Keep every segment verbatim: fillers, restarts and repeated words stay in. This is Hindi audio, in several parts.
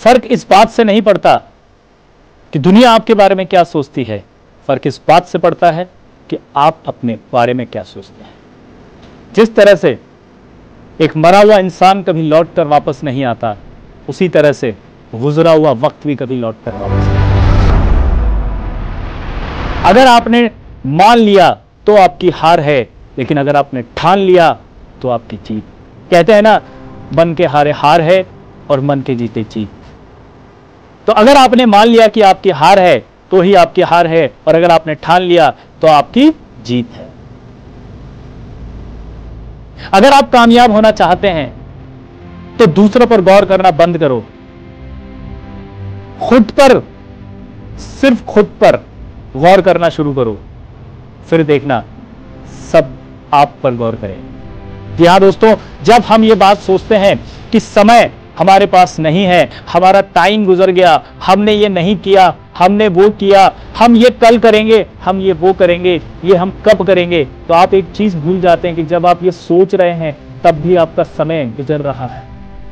फर्क इस बात से नहीं पड़ता कि दुनिया आपके बारे में क्या सोचती है, फर्क इस बात से पड़ता है कि आप अपने बारे में क्या सोचते हैं। जिस तरह से एक मरा हुआ इंसान कभी लौट कर वापस नहीं आता, उसी तरह से गुजरा हुआ वक्त भी कभी लौट कर वापस नहीं आता। अगर आपने मान लिया तो आपकी हार है, लेकिन अगर आपने ठान लिया तो आपकी जीत। कहते हैं ना, मन के हारे हार है और मन के जीते जीत। तो अगर आपने मान लिया कि आपकी हार है तो ही आपकी हार है, और अगर आपने ठान लिया तो आपकी जीत है। अगर आप कामयाब होना चाहते हैं तो दूसरों पर गौर करना बंद करो, खुद पर, सिर्फ खुद पर गौर करना शुरू करो, फिर देखना सब आप पर गौर करें। जी हाँ दोस्तों, जब हम ये बात सोचते हैं कि समय हमारे पास नहीं है, हमारा टाइम गुजर गया, हमने ये नहीं किया, हमने वो किया, हम ये कल करेंगे, हम ये वो करेंगे, ये हम कब करेंगे, तो आप एक चीज भूल जाते हैं कि जब आप ये सोच रहे हैं तब भी आपका समय गुजर रहा है।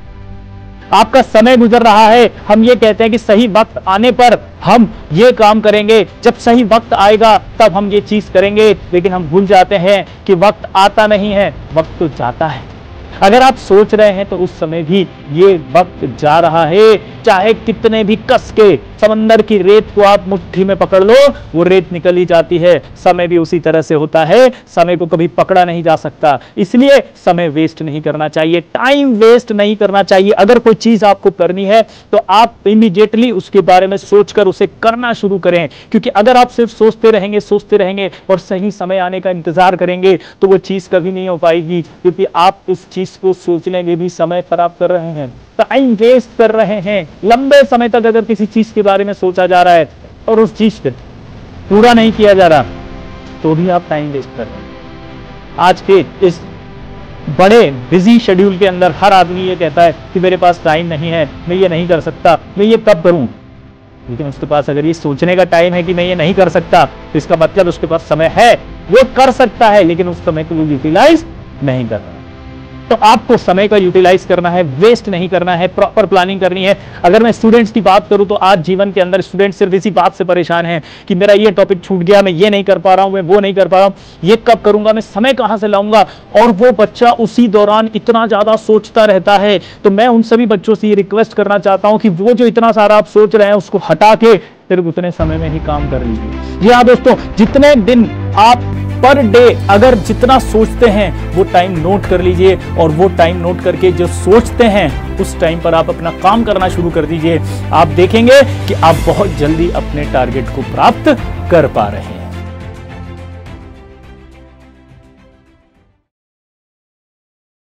आपका समय गुजर रहा है। हम ये कहते हैं कि सही वक्त आने पर हम ये काम करेंगे, जब सही वक्त आएगा तब हम ये चीज करेंगे, लेकिन हम भूल जाते हैं कि वक्त आता नहीं है, वक्त तो जाता है। अगर आप सोच रहे हैं तो उस समय भी ये वक्त जा रहा है। चाहे कितने भी कस के समंदर की रेत को आप मुट्ठी में पकड़ लो, वो रेत निकल ही जाती है। समय भी उसी तरह से होता है, समय को कभी पकड़ा नहीं जा सकता। इसलिए समय वेस्ट नहीं करना चाहिए, टाइम वेस्ट नहीं करना चाहिए। अगर कोई चीज आपको करनी है तो आप इमीडिएटली उसके बारे में सोचकर उसे करना शुरू करें, क्योंकि अगर आप सिर्फ सोचते रहेंगे सोचते रहेंगे और सही समय आने का इंतजार करेंगे तो वो चीज कभी नहीं हो पाएगी, क्योंकि आप उस चीज को सोचने में भी समय खराब कर रहे हैं, टाइम वेस्ट कर रहे हैं। लंबे समय तक अगर किसी चीज के बारे में सोचा जा रहा है और उस चीज को पूरा नहीं किया जा रहा तो भी आप टाइम वेस्ट कर रहे हैं। आज के इस बड़े बिजी शेड्यूल के अंदर हर आदमी ये कहता है कि मेरे पास टाइम नहीं है, मैं ये नहीं कर सकता, मैं ये कब करूं। लेकिन उसके पास अगर ये सोचने का टाइम है कि मैं ये नहीं कर सकता, तो इसका मतलब उसके पास समय है, वो कर सकता है, लेकिन उस समय को वो यूटिलाइज नहीं कर रहा। तो आपको समय का यूटिलाइज करना है, वेस्ट नहीं करना है, प्रॉपर प्लानिंग करनी है। अगर मैं स्टूडेंट्स की बात करूं तो आज जीवन के अंदर स्टूडेंट सिर्फ इसी बात से परेशान है कि मेरा ये टॉपिक छूट गया, मैं ये नहीं कर पा रहा हूं, मैं वो नहीं कर पा रहा हूं, ये कब करूंगा, मैं समय कहां से लाऊंगा। और वो बच्चा उसी दौरान इतना ज्यादा सोचता रहता है। तो मैं उन सभी बच्चों से ये रिक्वेस्ट करना चाहता हूं कि वो जो इतना सारा आप सोच रहे हैं उसको हटा के सिर्फ उतने समय में ही काम कर लीजिए। जी हाँ दोस्तों, जितने दिन आप पर डे अगर जितना सोचते हैं वो टाइम नोट कर लीजिए, और वो टाइम नोट करके जो सोचते हैं उस टाइम पर आप अपना काम करना शुरू कर दीजिए। आप देखेंगे कि आप बहुत जल्दी अपने टारगेट को प्राप्त कर पा रहे हैं।